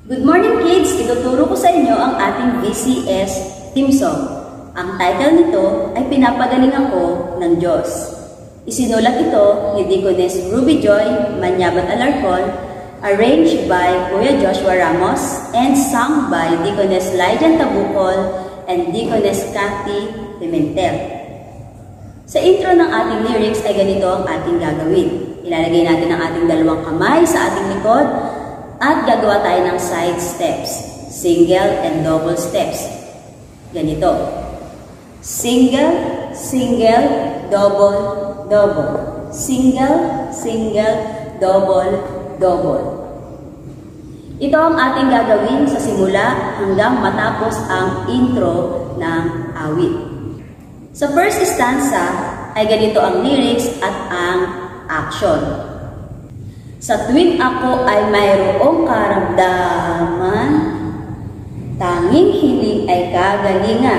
Good morning kids! Ituturo ko sa inyo ang ating VCS theme song. Ang title nito ay Pinapagaling Ako ng Diyos. Isinulat ito ni Deaconess Ruby Joy Manyabat Alarcon, arranged by Kuya Joshua Ramos, and sung by Deaconess Lyjan Tabucol and Deaconess Cathy Pimentel. Sa intro ng ating lyrics ay ganito ang ating gagawin. Ilalagay natin ang ating dalawang kamay sa ating likod at gagawa tayo ng side steps, single and double steps. Ganito. Single, single, double, double. Single, single, double, double. Ito ang ating gagawin sa simula hanggang matapos ang intro ng awit. Sa first stanza ay ganito ang lyrics at ang action. Sa tuwing ako ay mayroong karamdaman, tanging hiling ay kagalingan.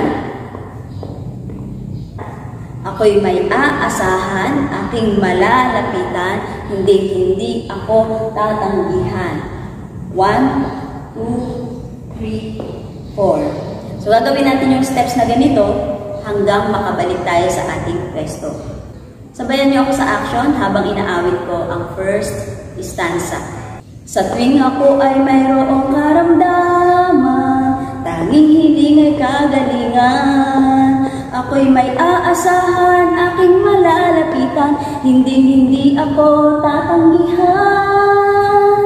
Ako'y may aasahan, aking malalapitan, hindi ako tatanggihan. 1, 2, 3, 4. So gagawin natin yung steps na ganito hanggang makabalik tayo sa ating pwesto. Sabayan niyo ako sa action habang inaawit ko ang first stanza. Sa tuwing ako ay mayroong karamdaman, tanging hiling ay kagalingan. Ako'y may aasahan, aking malalapitan, hindi ako tatanggihan.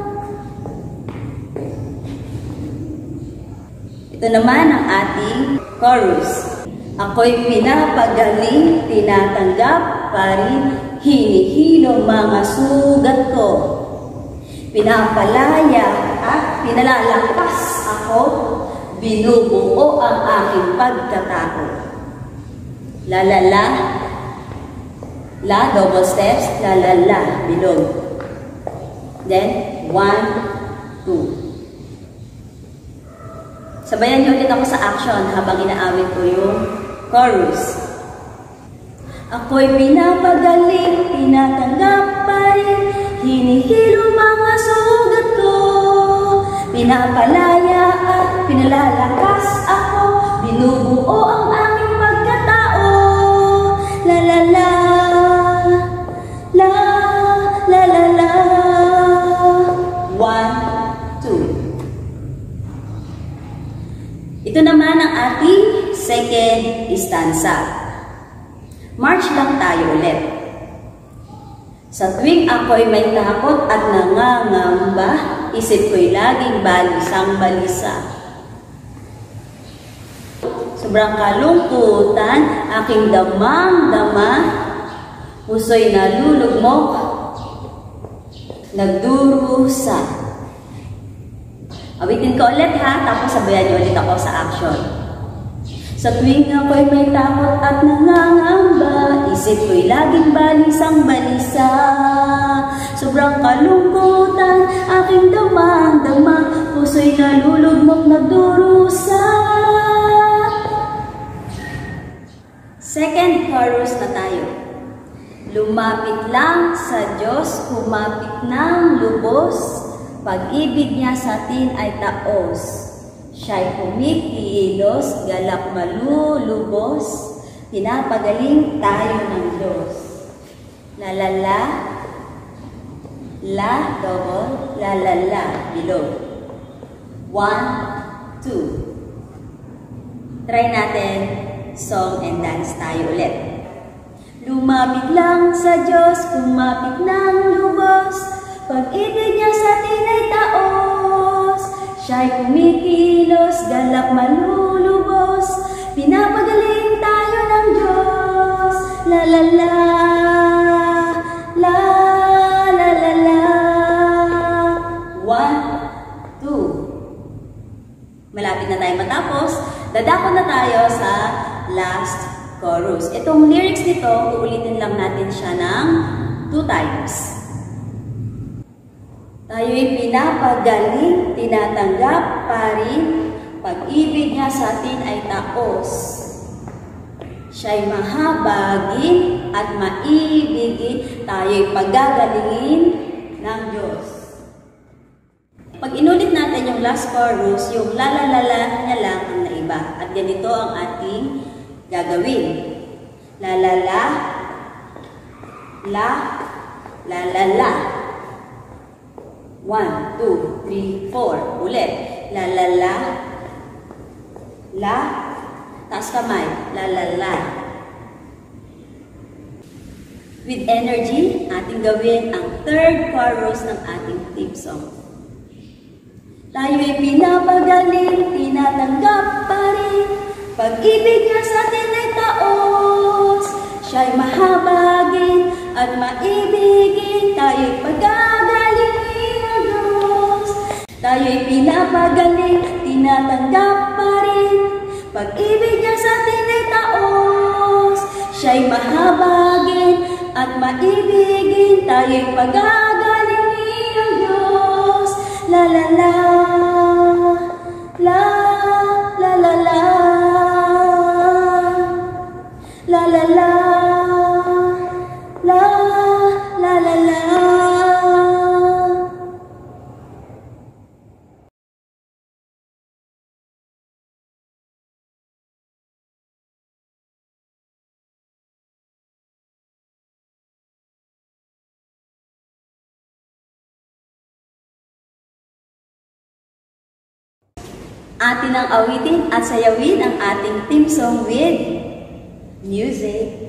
Ito naman ang ating chorus. Ako'y pinapagaling, tinatanggap pa rin, hinihilom mga sugat ko. Pinapalaya at pinalalakas ako, binubuo ang aking pagkatao. La la la, la double steps, la la la, bilog. Then, 1, 2. Sabayan niyo ulit ako sa action habang inaawit ko yung chorus. Ako'y pinapagaling, tinatanggap pa rin, hinihilom mga sugat ko. Pinapalaya at pinalalakas ako, binubuo ang aking pagkatao. La la la, la la la la. 1, 2. Ito naman ang ating second stanza. March lang tayo ulit. Sa tuwing ako'y may takot at nangangamba, isip ko'y laging balisang-balisa. Sobrang kalungkutan, aking damang-dama, puso'y nalulugmok, nagdurusa. Awitin ko ulit ha, tapos sabayan niyo ulit ako sa action. Sa tuwing ako'y may takot at nangangamba, isip ko'y laging balisang-balisa. Sobrang kalungkutan, aking damang-dama, puso'y nalulugmok, nagdurusa. Second chorus na tayo. Lumapit lang sa Diyos, humapit ng lubos, pag-ibig niya sa atin ay taos. Siya'y kumikilos, galak malulubos, pinapagaling tayo ng Diyos. La la la, la double, la la la, bilog. 1, 2. Try natin, song and dance tayo ulit. Lumapit lang sa Diyos, kumapit ng lubos, pag-ibig niya sa atin ay taos. Siya'y kumikilos, galak malulubos, pinapagaling tayo ng Diyos. La la la, la la la la. 1, 2. Malapit na tayo matapos. Dadako na tayo sa last chorus. Itong lyrics nito, uulitin lang natin siya ng 2 times. Tayo'y pinapagaling, tinatanggap pa rin, pag-ibig niya sa atin ay taos. Siya'y mahabagin at maibigin, tayo'y pagagalingin ng Diyos. Pag inulit natin yung yung last chorus, yung la la la la niya lang ang naiba. At ganito ang ating gagawin. La la la, la, la la la. 1, 2, 3, 4. Ulit. La la la, la, taas kamay, la la la. With energy, ating gawin ang third chorus ng ating theme song. Tayo'y pinapagaling, tinatanggap pa rin. Pag-ibig niya sa atin ay taos. Siya'y mahabagin at maibigin. Tayo'y pagkagalingin ng Diyos. Tayo'y pinapagaling, tinatanggap pa rin. Pag-ibig niya sa atin ay taos. Siya'y mahabagin at maibigin. Tayo'y pagkagalingin ng Diyos. La la la, la, la la la, la la la, la, la la la. Atin ang awitin at sayawin ang ating theme song with music.